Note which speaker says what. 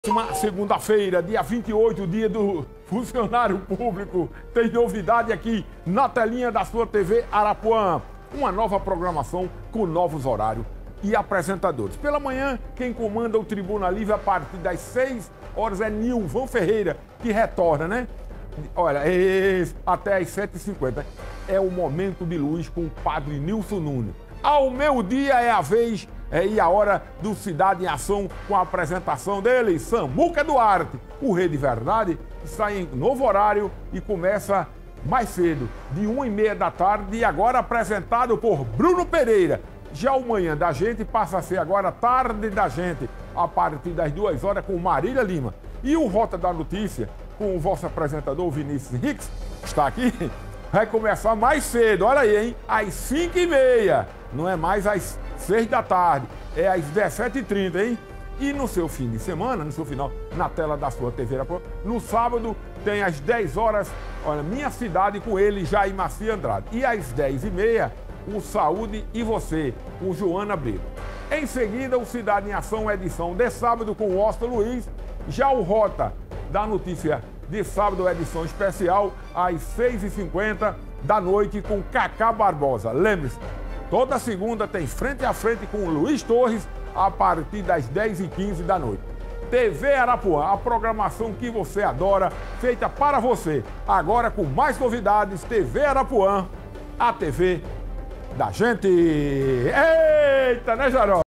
Speaker 1: Uma segunda-feira, dia 28, dia do funcionário público, tem novidade aqui na telinha da sua TV Arapuã. Uma nova programação com novos horários e apresentadores. Pela manhã, quem comanda o Tribuna Livre a partir das 6 horas é Nilvan Ferreira, que retorna, né? Olha, até às 7h50. É o Momento de Luz com o padre Nilson Nunes. Ao meio-dia é a vez e a hora do Cidade em Ação com a apresentação dele, Samuca Duarte. O Rei de Verdade está em novo horário e começa mais cedo, de 1h30 da tarde, e agora apresentado por Bruno Pereira. Já o Manhã da Gente passa a ser agora Tarde da Gente, a partir das 2 horas com Marília Lima. E o Rota da Notícia, com o vosso apresentador Vinícius Henriques, está aqui, vai começar mais cedo, olha aí, hein? Às 5h30, não é mais às 6 da tarde, é às 17h30, hein? E no seu fim de semana, no seu final, na tela da sua TV Arapuã, no sábado tem às 10 horas, olha, Minha Cidade com ele, Jair Macia Andrade. E às 10h30, o Saúde e Você, com Joana Brito. Em seguida, o Cidade em Ação, edição de sábado com o Oscar Luiz. Já o Rota da Notícia de sábado, edição especial, às 6h50 da noite com Cacá Barbosa. Lembre-se, toda segunda tem Frente a Frente com o Luiz Torres, a partir das 10h15 da noite. TV Arapuã, a programação que você adora, feita para você. Agora com mais novidades, TV Arapuã, a TV da gente. Eita, né, Jaró?